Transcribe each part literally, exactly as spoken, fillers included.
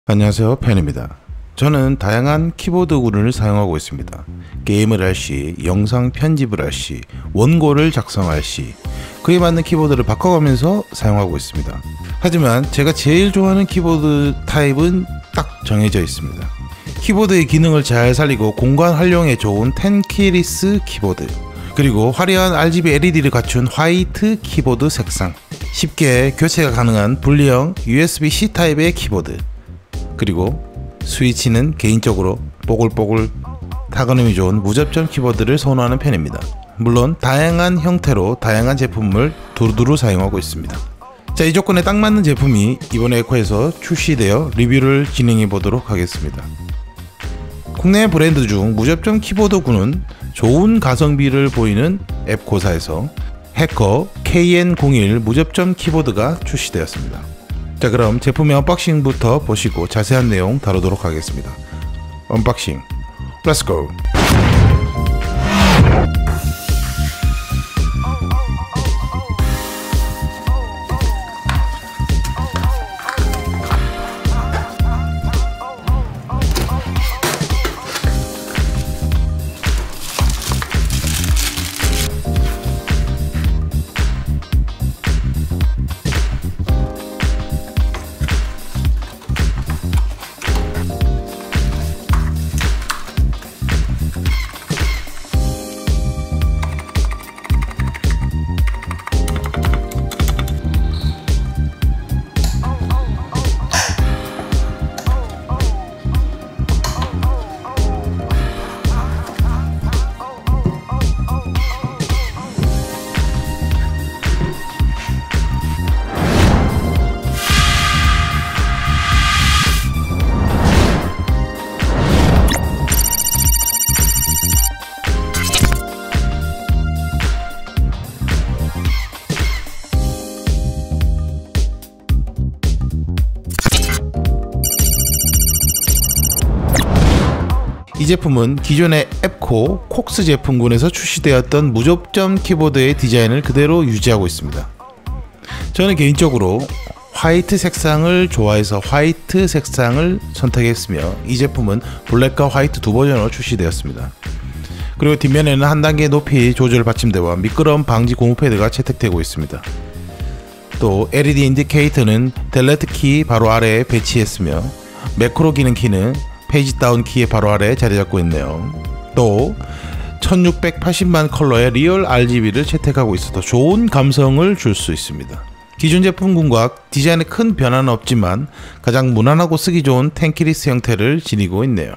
안녕하세요, 펜입니다. 저는 다양한 키보드 구를 사용하고 있습니다. 게임을 할 시, 영상 편집을 할 시, 원고를 작성할 시 그에 맞는 키보드를 바꿔가면서 사용하고 있습니다. 하지만 제가 제일 좋아하는 키보드 타입은 딱 정해져 있습니다. 키보드의 기능을 잘 살리고 공간 활용에 좋은 텐키리스 키보드, 그리고 화려한 알지비 엘이디를 갖춘 화이트 키보드 색상, 쉽게 교체가 가능한 분리형 유에스비-C 타입의 키보드, 그리고 스위치는 개인적으로 뽀글뽀글 타건음이 좋은 무접점 키보드를 선호하는 편입니다. 물론 다양한 형태로 다양한 제품을 두루두루 사용하고 있습니다. 자, 이 조건에 딱 맞는 제품이 이번 에코에서 출시되어 리뷰를 진행해 보도록 하겠습니다. 국내 브랜드 중 무접점 키보드군은 좋은 가성비를 보이는 앱코사에서 해커 케이엔 공일 무접점 키보드가 출시되었습니다. 자, 그럼 제품의 언박싱부터 보시고 자세한 내용 다루도록 하겠습니다. 언박싱, 렛츠고! 이 제품은 기존의 앱코 콕스 제품군에서 출시되었던 무접점 키보드의 디자인을 그대로 유지하고 있습니다. 저는 개인적으로 화이트 색상을 좋아해서 화이트 색상을 선택했으며, 이 제품은 블랙과 화이트 두 버전으로 출시되었습니다. 그리고 뒷면에는 한 단계 높이 조절 받침대와 미끄럼 방지 고무 패드가 채택되고 있습니다. 또 엘이디 인디케이터는 델레트 키 바로 아래에 배치했으며, 매크로 기능 키는 페이지 다운 키의 바로 아래에 자리 잡고 있네요. 또 천육백팔십만 컬러의 리얼 알지비를 채택하고 있어서 좋은 감성을 줄 수 있습니다. 기존 제품군과 디자인에 큰 변화는 없지만 가장 무난하고 쓰기 좋은 텐키리스 형태를 지니고 있네요.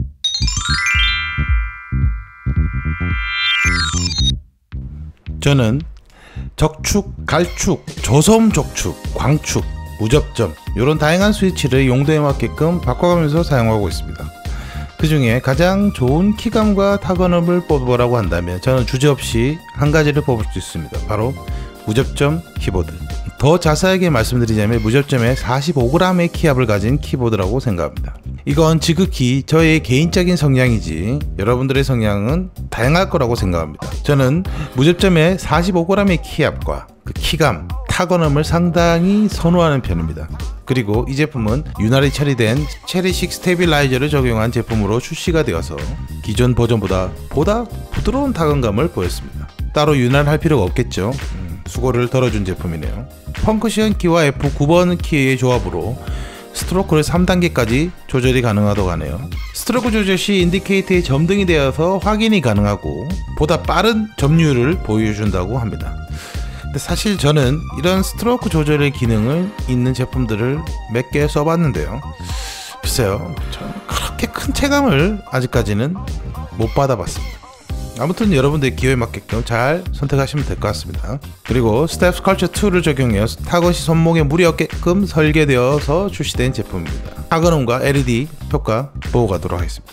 저는 적축, 갈축, 저섬 적축, 광축, 무접점 이런 다양한 스위치를 용도에 맞게끔 바꿔가면서 사용하고 있습니다. 그 중에 가장 좋은 키감과 타건음을 뽑으라고 한다면 저는 주저없이 한 가지를 뽑을 수 있습니다. 바로 무접점 키보드. 더 자세하게 말씀드리자면 무접점의 사십오 그램의 키압을 가진 키보드라고 생각합니다. 이건 지극히 저의 개인적인 성향이지 여러분들의 성향은 다양할 거라고 생각합니다. 저는 무접점의 사십오 그램의 키압과 그 키감, 타건음을 상당히 선호하는 편입니다. 그리고 이 제품은 윤활이 처리된 체리식 스테빌라이저를 적용한 제품으로 출시가 되어서 기존 버전보다 보다 부드러운 타건감을 보였습니다. 따로 윤활할 필요가 없겠죠. 음, 수고를 덜어준 제품이네요. 펑크션 키와 에프 구 번 키의 조합으로 스트로크를 삼 단계까지 조절이 가능하다고 하네요. 스트로크 조절 시 인디케이터에 점등이 되어서 확인이 가능하고 보다 빠른 점유율을 보여준다고 합니다. 근데 사실 저는 이런 스트로크 조절의 기능을 있는 제품들을 몇 개 써봤는데요, 글쎄요, 저는 그렇게 큰 체감을 아직까지는 못 받아봤습니다. 아무튼 여러분들의 기호에 맞게끔 잘 선택하시면 될 것 같습니다. 그리고 스텝 스컬처 이를 적용해 타건이 손목에 무리 없게끔 설계되어서 출시된 제품입니다. 타건음과 엘이디 효과 보고 가도록 하겠습니다.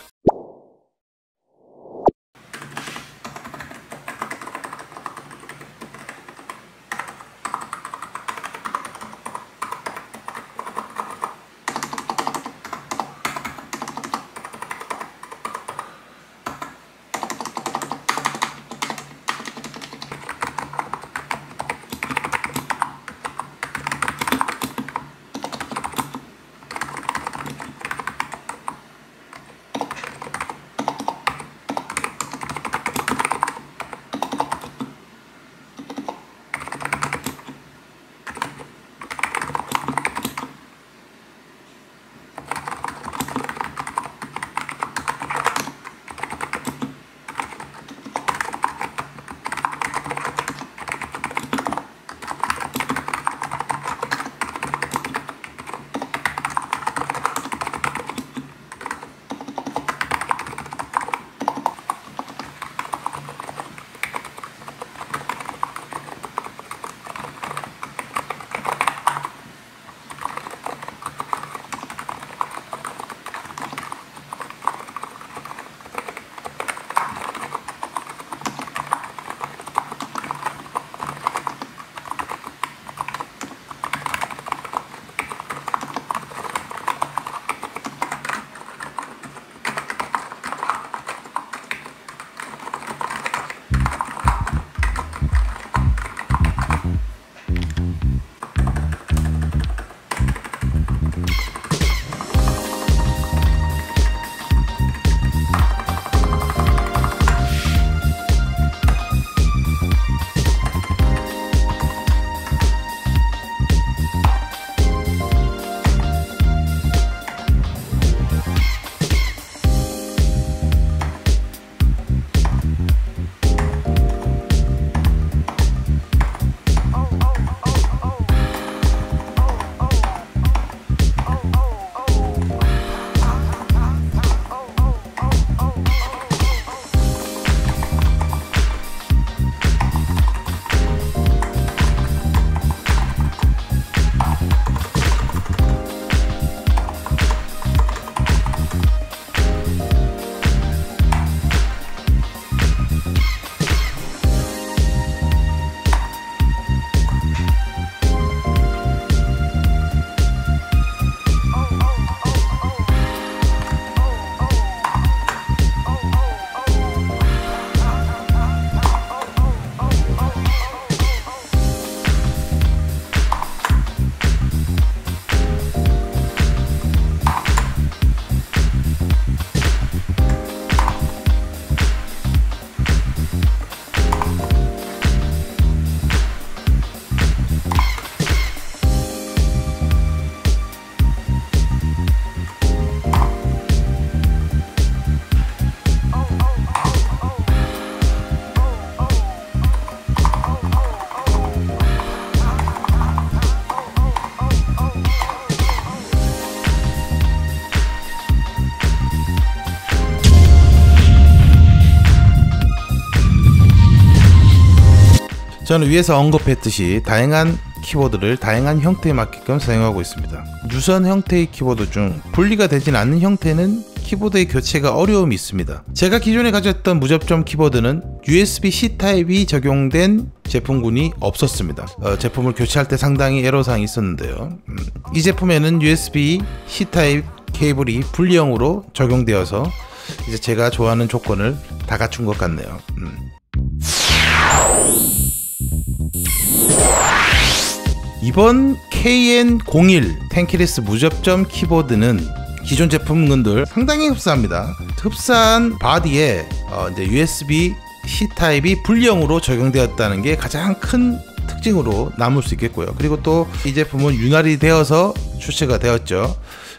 저는 위에서 언급했듯이 다양한 키보드를 다양한 형태에 맞게끔 사용하고 있습니다. 유선 형태의 키보드 중 분리가 되진 않는 형태는 키보드의 교체가 어려움이 있습니다. 제가 기존에 가졌던 무접점 키보드는 유에스비-C 타입이 적용된 제품군이 없었습니다. 어, 제품을 교체할 때 상당히 애로사항이 있었는데요. 음, 이 제품에는 유에스비-C 타입 케이블이 분리형으로 적용되어서 이제 제가 좋아하는 조건을 다 갖춘 것 같네요. 음. 이번 케이엔 공일 텐키리스 무접점 키보드는 기존 제품군들 상당히 흡사합니다. 흡사한 바디에 어 이제 유에스비-C 타입이 분리형으로 적용되었다는 게 가장 큰 특징으로 남을 수 있겠고요. 그리고 또 이 제품은 윤활이 되어서 출시가 되었죠.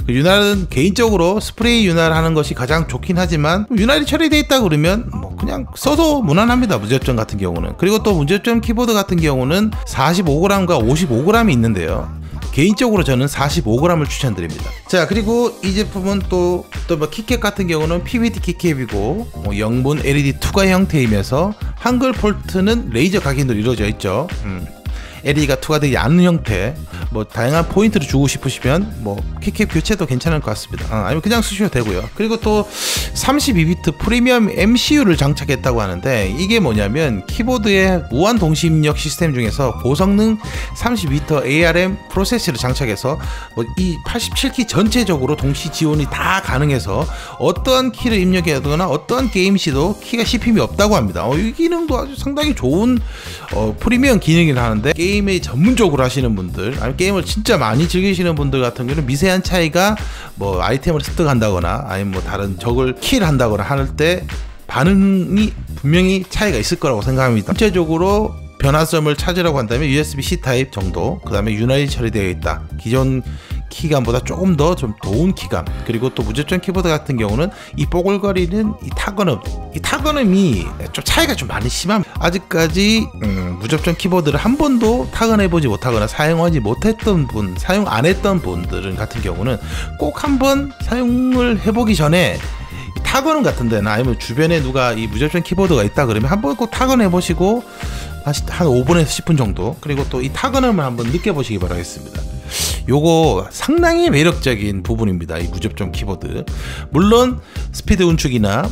윤활은 개인적으로 스프레이 윤활하는 것이 가장 좋긴 하지만 윤활이 처리되어 있다 그러면 뭐 그냥 써도 무난합니다. 무접점 같은 경우는. 그리고 또 무접점 키보드 같은 경우는 사십오 그램과 오십오 그램이 있는데요. 개인적으로 저는 사십오 그램을 추천드립니다. 자, 그리고 이 제품은 또 또 뭐 키캡 같은 경우는 피브이티 키캡이고 뭐 영문 엘이디 투과 형태이면서 한글 폴트는 레이저 각인으로 이루어져 있죠. 음. 엘이디가 투과되지 않는 형태, 뭐 다양한 포인트를 주고 싶으시면 뭐 키캡 교체도 괜찮을 것 같습니다. 아, 아니면 그냥 쓰셔도 되고요. 그리고 또 삼십이 비트 프리미엄 엠씨유를 장착했다고 하는데 이게 뭐냐면 키보드의 무한 동시 입력 시스템 중에서 고성능 삼십이 비트 에이알엠 프로세서를 장착해서 뭐 이 팔십칠 키 전체적으로 동시 지원이 다 가능해서 어떠한 키를 입력해도나 어떠한 게임 시도 키가 씹힘이 없다고 합니다. 어, 이 기능도 아주 상당히 좋은 어, 프리미엄 기능이라 하는데 게임에 전문적으로 하시는 분들, 아니면 게임을 진짜 많이 즐기시는 분들 같은 경우는 미세한 차이가 뭐 아이템을 습득한다거나 아니면 뭐 다른 적을 킬한다거나 할 때 반응이 분명히 차이가 있을 거라고 생각합니다. 전체적으로 변화점을 찾으라고 한다면 유에스비-C 타입 정도, 그 다음에 윤활이 처리되어 있다. 기존 키감보다 조금 더 좀 좋은 키감, 그리고 또 무접점 키보드 같은 경우는 이 뽀글거리는 이 타건음, 이 타건음이 좀 차이가 좀 많이 심합니다. 아직까지 음, 무접점 키보드를 한 번도 타건해보지 못하거나 사용하지 못했던 분, 사용 안 했던 분들은 같은 경우는 꼭 한번 사용을 해보기 전에 타건음 같은 데나 아니면 주변에 누가 이 무접점 키보드가 있다 그러면 한번 꼭 타건해 보시고 한 오 분에서 십 분 정도, 그리고 또 이 타건음을 한번 느껴보시기 바라겠습니다. 요거 상당히 매력적인 부분입니다. 이 무접점 키보드. 물론 스피드 운축이나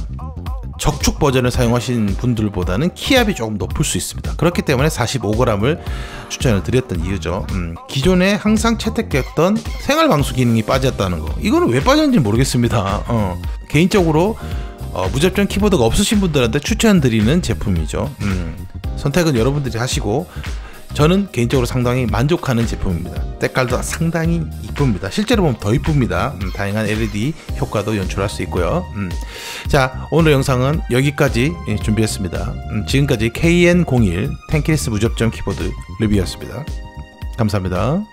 적축 버전을 사용하신 분들보다는 키압이 조금 높을 수 있습니다. 그렇기 때문에 사십오 그램을 추천을 드렸던 이유죠. 음, 기존에 항상 채택됐던 생활방수 기능이 빠졌다는 거, 이거는 왜 빠졌는지 모르겠습니다. 어, 개인적으로 어, 무접점 키보드가 없으신 분들한테 추천드리는 제품이죠. 음, 선택은 여러분들이 하시고 저는 개인적으로 상당히 만족하는 제품입니다. 때깔도 상당히 이쁩니다. 실제로 보면 더 이쁩니다. 음, 다양한 엘이디 효과도 연출할 수 있고요. 음. 자, 오늘 영상은 여기까지 준비했습니다. 음, 지금까지 케이엔 공일 텐키리스 무접점 키보드 리뷰였습니다. 감사합니다.